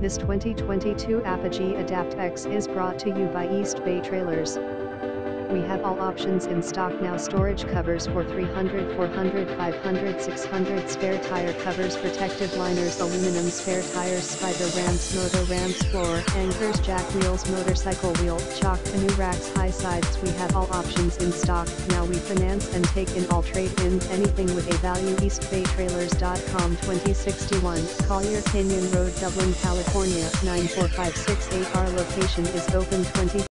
This 2022 Apogee Adapt X is brought to you by East Bay Trailers. We have all options in stock now: storage covers for 300, 400, 500, 600, spare tire covers, protective liners, aluminum spare tires, spider ramps, motor ramps, floor anchors, jack wheels, motorcycle wheel, chalk canoe racks, high sides. We have all options in stock now. We finance and take in all trade-ins, anything with a value. eastbaytrailers.com. 2061 Collier Canyon Road, Dublin, California 94568. Our location is open 20